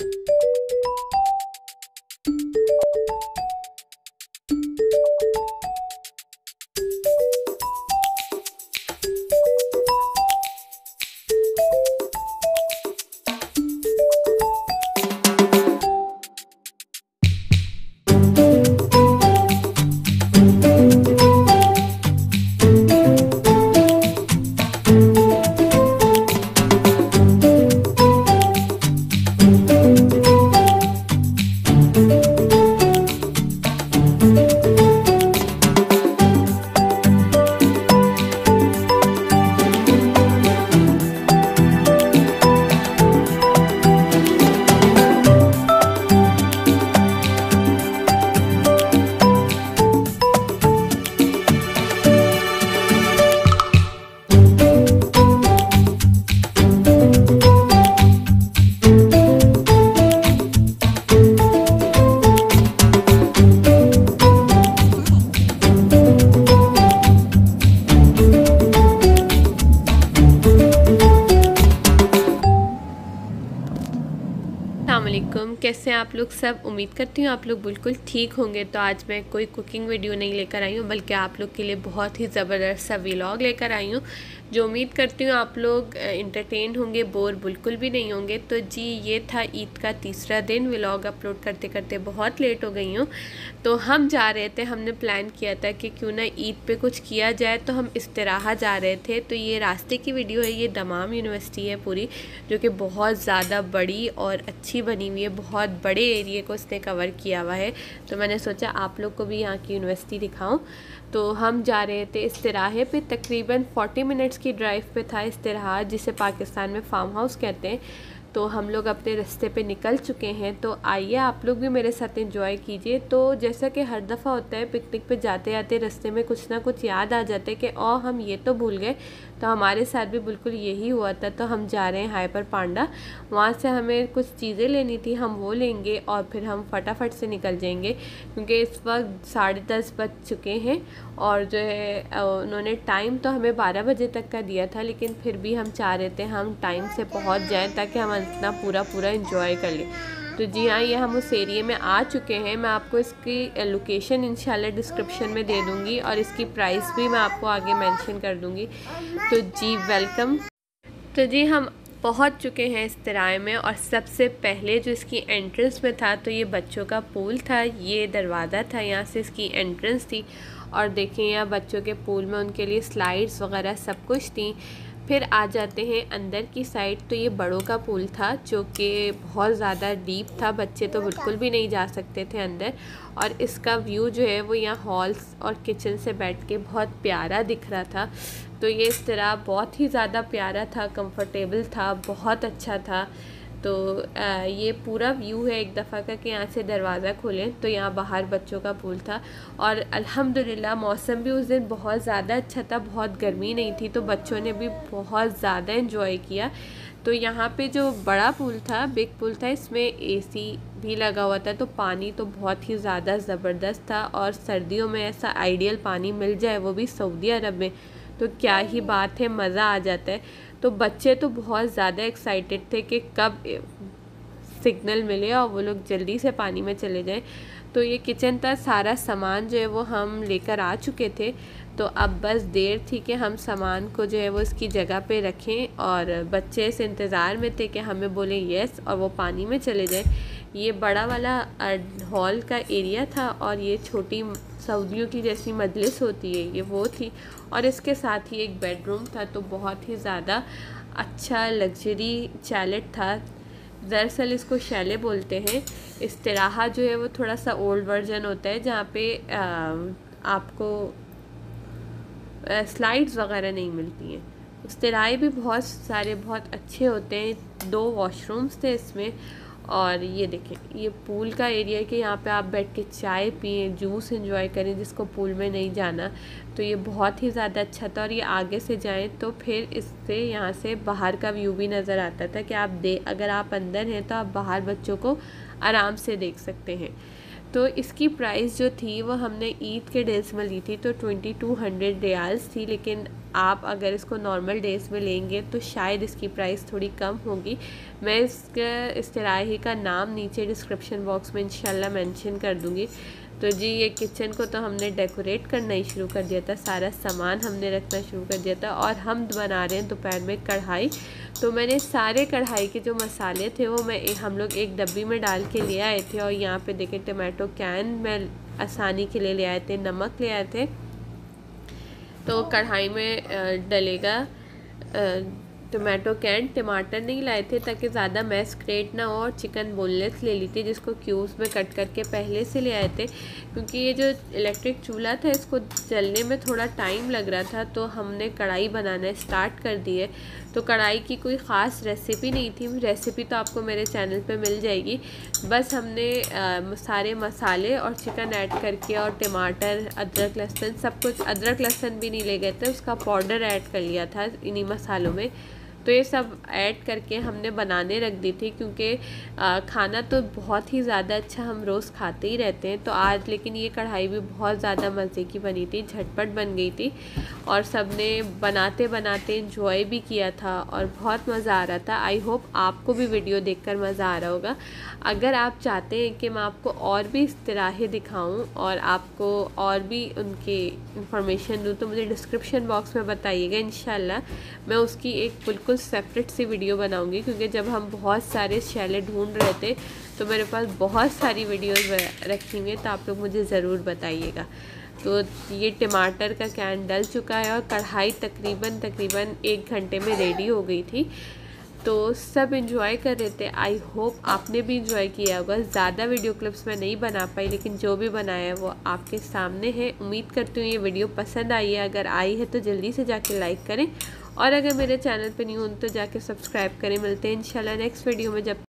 अस्सलामुअलैकुम, कैसे हैं आप लोग सब। उम्मीद करती हूँ आप लोग बिल्कुल ठीक होंगे। तो आज मैं कोई कुकिंग वीडियो नहीं लेकर आई हूँ, बल्कि आप लोग के लिए बहुत ही ज़बरदस्त सा व्लॉग लेकर आई हूँ, जो उम्मीद करती हूँ आप लोग इंटरटेन होंगे, बोर बिल्कुल भी नहीं होंगे। तो जी, ये था ईद का तीसरा दिन। व्लॉग अपलोड करते करते बहुत लेट हो गई हूँ। तो हम जा रहे थे, हमने प्लान किया था कि क्यों ना ईद पे कुछ किया जाए, तो हम इस्तिराहा जा रहे थे। तो ये रास्ते की वीडियो है। ये दमाम यूनिवर्सिटी है पूरी, जो कि बहुत ज़्यादा बड़ी और अच्छी बनी हुई है। बहुत बड़े एरिए को इसने कवर किया हुआ है। तो मैंने सोचा आप लोग को भी यहाँ की यूनिवर्सिटी दिखाऊं। तो हम जा रहे थे इस्तिराहे पे। तकरीबन 40 मिनट्स की ड्राइव पे था इस्तिराहा, जिसे पाकिस्तान में फार्म हाउस कहते हैं। तो हम लोग अपने रास्ते पे निकल चुके हैं। तो आइए आप लोग भी मेरे साथ एंजॉय कीजिए। तो जैसा कि हर दफ़ा होता है, पिकनिक पे जाते जाते रास्ते में कुछ ना कुछ याद आ जाते कि हम ये तो भूल गए। तो हमारे साथ भी बिल्कुल यही हुआ था। तो हम जा रहे हैं हाइपर पांडा। वहाँ से हमें कुछ चीज़ें लेनी थी, हम वो लेंगे और फिर हम फटाफट से निकल जाएंगे, क्योंकि इस वक्त 10:30 बज चुके हैं। और जो है उन्होंने टाइम तो हमें 12 बजे तक का दिया था, लेकिन फिर भी हम चाह रहे थे हम टाइम से पहुँच जाएँ, ताकि हम इतना पूरा एंजॉय कर लें। तो जी हाँ, ये हम उस एरिए में आ चुके हैं। मैं आपको इसकी लोकेशन इंशाल्लाह डिस्क्रिप्शन में दे दूँगी, और इसकी प्राइस भी मैं आपको आगे मेंशन कर दूँगी। तो जी वेलकम। तो जी हम पहुंच चुके हैं इस्तिराए में, और सबसे पहले जो इसकी एंट्रेंस में था, तो ये बच्चों का पूल था। ये दरवाज़ा था, यहाँ से इसकी एंट्रेंस थी। और देखें यहाँ बच्चों के पूल में उनके लिए स्लाइड्स वगैरह सब कुछ थी। फिर आ जाते हैं अंदर की साइड। तो ये बड़ों का पूल था, जो कि बहुत ज़्यादा डीप था, बच्चे तो बिल्कुल भी नहीं जा सकते थे अंदर। और इसका व्यू जो है वो यहाँ हॉल्स और किचन से बैठ के बहुत प्यारा दिख रहा था। तो ये इस तरह बहुत ही ज़्यादा प्यारा था, कंफर्टेबल था, बहुत अच्छा था। तो ये पूरा व्यू है एक दफ़ा का, कि यहाँ से दरवाज़ा खोलें तो यहाँ बाहर बच्चों का पूल था। और अल्हम्दुलिल्लाह मौसम भी उस दिन बहुत ज़्यादा अच्छा था, बहुत गर्मी नहीं थी, तो बच्चों ने भी बहुत ज़्यादा एंजॉय किया। तो यहाँ पे जो बड़ा पूल था, बिग पूल था, इसमें एसी भी लगा हुआ था। तो पानी तो बहुत ही ज़्यादा ज़बरदस्त था, और सर्दियों में ऐसा आइडियल पानी मिल जाए, वो भी सऊदी अरब में, तो क्या ही बात है, मज़ा आ जाता है। तो बच्चे तो बहुत ज़्यादा एक्साइटेड थे कि कब सिग्नल मिले और वो लोग जल्दी से पानी में चले जाएं। तो ये किचन था, सारा सामान जो है वो हम लेकर आ चुके थे। तो अब बस देर थी कि हम सामान को जो है वो इसकी जगह पे रखें, और बच्चे इस इंतज़ार में थे कि हमें बोले यस और वो पानी में चले जाएं। ये बड़ा वाला हॉल का एरिया था, और ये छोटी सऊदियों की जैसी मजलिस होती है, ये वो थी। और इसके साथ ही एक बेडरूम था। तो बहुत ही ज़्यादा अच्छा लग्जरी चैलेट था। दरअसल इसको शैले बोलते हैं। इस्तिराहा जो है वो थोड़ा सा ओल्ड वर्जन होता है, जहाँ पे आपको स्लाइड्स वगैरह नहीं मिलती हैं। इस्तिराहे भी बहुत सारे बहुत अच्छे होते हैं। 2 वॉशरूम्स थे इसमें। और ये देखें, ये पूल का एरिया है कि यहाँ पे आप बैठ के चाय पिए, जूस एंजॉय करें, जिसको पूल में नहीं जाना। तो ये बहुत ही ज़्यादा अच्छा था। और ये आगे से जाएं तो फिर इससे यहाँ से बाहर का व्यू भी नज़र आता था, कि अगर आप अंदर हैं तो आप बाहर बच्चों को आराम से देख सकते हैं। तो इसकी प्राइस जो थी वो हमने ईद के डेज़ में ली थी, तो 2200 रियाल्स थी। लेकिन आप अगर इसको नॉर्मल डेज़ में लेंगे तो शायद इसकी प्राइस थोड़ी कम होगी। मैं इसका इस्तिराही का नाम नीचे डिस्क्रिप्शन बॉक्स में इंशाल्लाह मेंशन कर दूँगी। तो जी ये किचन को तो हमने डेकोरेट करना ही शुरू कर दिया था, सारा सामान हमने रखना शुरू कर दिया था और हम बना रहे हैं दोपहर में कढ़ाई। तो मैंने सारे कढ़ाई के जो मसाले थे वो हम लोग एक डब्बी में डाल के ले आए थे। और यहाँ पे देखें टमाटो कैन मैं आसानी के लिए ले आए थे, नमक ले आए थे। तो कढ़ाई में डलेगा टमाटो कैन, टमाटर नहीं लाए थे ताकि ज़्यादा मैस क्रिएट ना हो। और चिकन बोनलेस ले ली थी जिसको क्यूब्स में कट करके पहले से ले आए थे, क्योंकि ये जो इलेक्ट्रिक चूल्हा था इसको जलने में थोड़ा टाइम लग रहा था। तो हमने कढ़ाई बनाना स्टार्ट कर दी है। तो कढ़ाई की कोई ख़ास रेसिपी नहीं थी, रेसिपी तो आपको मेरे चैनल पे मिल जाएगी। बस हमने सारे मसाले और चिकन ऐड करके और टमाटर, अदरक लहसुन सब कुछ, अदरक लहसुन भी नहीं ले गए थे, उसका पाउडर ऐड कर लिया था इन्हीं मसालों में। तो ये सब ऐड करके हमने बनाने रख दी थी, क्योंकि खाना तो बहुत ही ज़्यादा अच्छा हम रोज़ खाते ही रहते हैं। तो आज लेकिन ये कढ़ाई भी बहुत ज़्यादा मज़े की बनी थी, झटपट बन गई थी और सब ने बनाते बनाते इंजॉय भी किया था और बहुत मज़ा आ रहा था। आई होप आपको भी वीडियो देखकर मज़ा आ रहा होगा। अगर आप चाहते हैं कि मैं आपको और भी इस तरह दिखाऊँ और आपको और भी उनके इंफॉर्मेशन दूँ तो मुझे डिस्क्रिप्शन बॉक्स में बताइएगा। इंशाल्लाह मैं उसकी एक बिल्कुल सेपरेट सी वीडियो बनाऊंगी, क्योंकि जब हम बहुत सारे शैले ढूंढ रहे थे तो मेरे पास बहुत सारी वीडियोस रखी हुई हैं, तो आप लोग मुझे ज़रूर बताइएगा। तो ये टमाटर का कैन डल चुका है और कढ़ाई तकरीबन 1 घंटे में रेडी हो गई थी। तो सब इंजॉय कर रहे थे। आई होप आपने भी इंजॉय किया होगा। ज़्यादा वीडियो क्लिप्स मैं नहीं बना पाई, लेकिन जो भी बनाया है वो आपके सामने है। उम्मीद करती हूँ ये वीडियो पसंद आई है। अगर आई है तो जल्दी से जाके लाइक करें और अगर मेरे चैनल पे न्यू हो तो जाके सब्सक्राइब करें। मिलते हैं इंशाल्लाह नेक्स्ट वीडियो में। जब